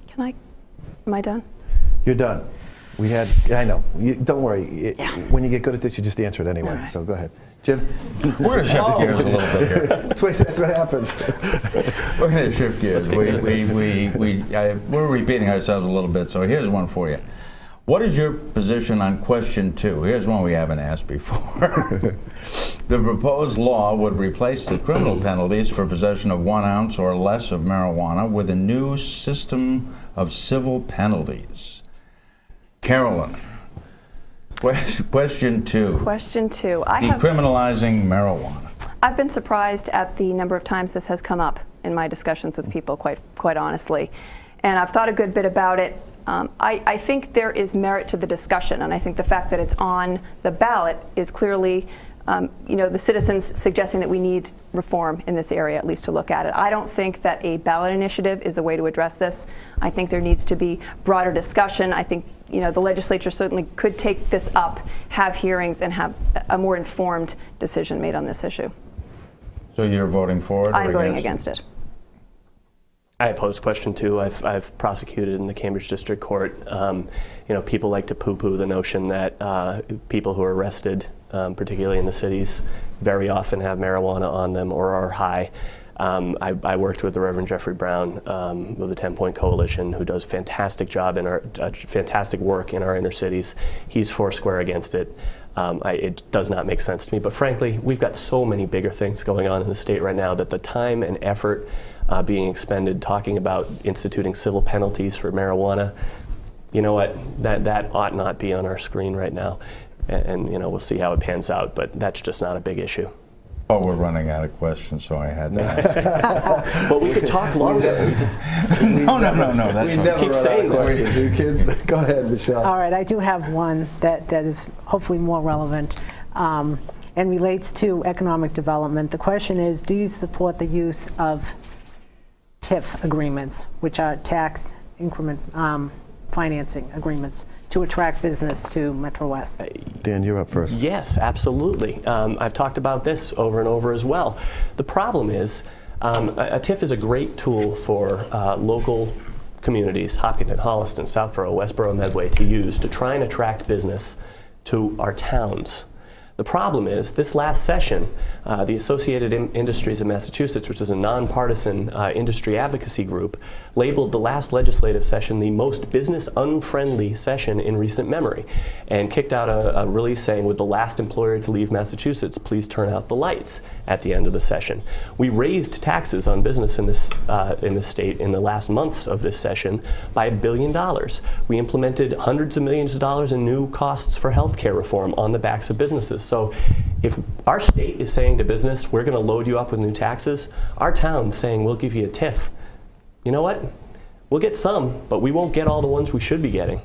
Am I done? You're done. I know. Don't worry. When you get good at this, you just answer it anyway. Right. So go ahead. Jim? We're going to shift the gears a little bit here. That's what happens. We're going to shift gears. We're repeating ourselves a little bit, so here's one for you. What is your position on question 2? Here's one we haven't asked before. The proposed law would replace the criminal penalties for possession of 1 ounce or less of marijuana with a new system of civil penalties. Carolyn, question 2. Question 2. Decriminalizing marijuana. I've been surprised at the number of times this has come up in my discussions with people, quite honestly. And I've thought a good bit about it. I think there is merit to the discussion, and I think the fact that it's on the ballot is clearly, the citizens suggesting that we need reform in this area, at least to look at it. I don't think that a ballot initiative is the way to address this. I think there needs to be broader discussion. I think, the legislature certainly could take this up, have hearings, and have a more informed decision made on this issue. So you're voting for it? I'm voting against it. I oppose question 2. I've prosecuted in the Cambridge District Court. People like to poo-poo the notion that people who are arrested, particularly in the cities, very often have marijuana on them or are high. I worked with the Reverend Jeffrey Brown with the 10-Point Coalition, who does fantastic work in our inner cities. He's foursquare against it. It does not make sense to me. But frankly, we've got so many bigger things going on in the state right now that the time and effort being expended talking about instituting civil penalties for marijuana, you know what, that ought not be on our screen right now. And we'll see how it pans out, but that's just not a big issue. Oh, we're running out of questions, so I had to ask. Well, we could talk longer. No, that's we never keep saying questions. You kid? Go ahead, Michelle. All right, I do have one that is hopefully more relevant and relates to economic development. The question is, do you support the use of TIF agreements, which are tax increment financing agreements, to attract business to Metro West? Dan, you're up first. Yes, absolutely. I've talked about this over and over as well. The problem is a TIF is a great tool for local communities, Hopkinton, Holliston, Southborough, Westborough, Medway, to use to try and attract business to our towns. The problem is, this last session, the Associated Industries of Massachusetts, which is a nonpartisan industry advocacy group, labeled the last legislative session the most business-unfriendly session in recent memory, and kicked out a release saying, "With the last employer to leave Massachusetts, please turn out the lights," at the end of the session. We raised taxes on business in this state in the last months of this session by $1 billion. We implemented hundreds of millions of dollars in new costs for healthcare reform on the backs of businesses. So if our state is saying to business, we're going to load you up with new taxes, our town's saying, we'll give you a TIF. You know what? We'll get some, but we won't get all the ones we should be getting.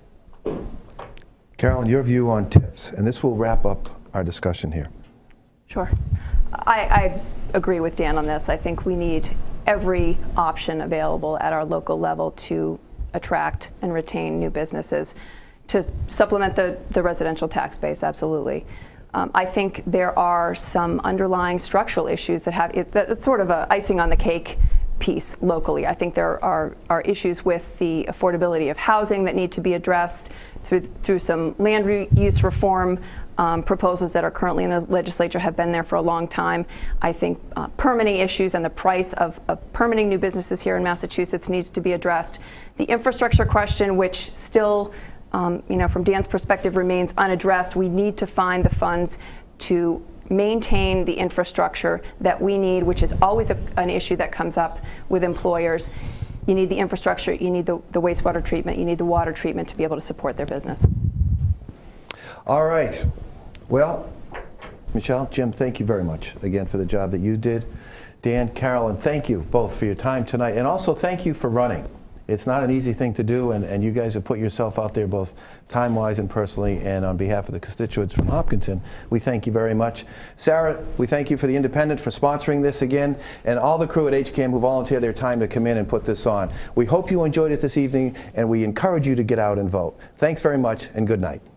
Carolyn, your view on TIFs, and this will wrap up our discussion here. Sure. I agree with Dan on this. I think we need every option available at our local level to attract and retain new businesses, to supplement the residential tax base, absolutely. I think there are some underlying structural issues that that's sort of a icing on the cake piece locally. I think there are issues with the affordability of housing that need to be addressed through some land use reform proposals that are currently in the legislature, have been there for a long time. I think permitting issues and the price of permitting new businesses here in Massachusetts needs to be addressed. The infrastructure question, which still from Dan's perspective, remains unaddressed. We need to find the funds to maintain the infrastructure that we need, which is always an issue that comes up with employers. You need the infrastructure, you need the wastewater treatment, you need the water treatment to be able to support their business. All right. Well, Michelle, Jim, thank you very much again for the job that you did. Dan, Carolyn, thank you both for your time tonight, and also thank you for running. It's not an easy thing to do, and you guys have put yourself out there both time-wise and personally, and on behalf of the constituents from Hopkinton, we thank you very much. Sarah, we thank you for the Independent for sponsoring this again, and all the crew at HCAM who volunteered their time to come in and put this on. We hope you enjoyed it this evening, and we encourage you to get out and vote. Thanks very much, and good night.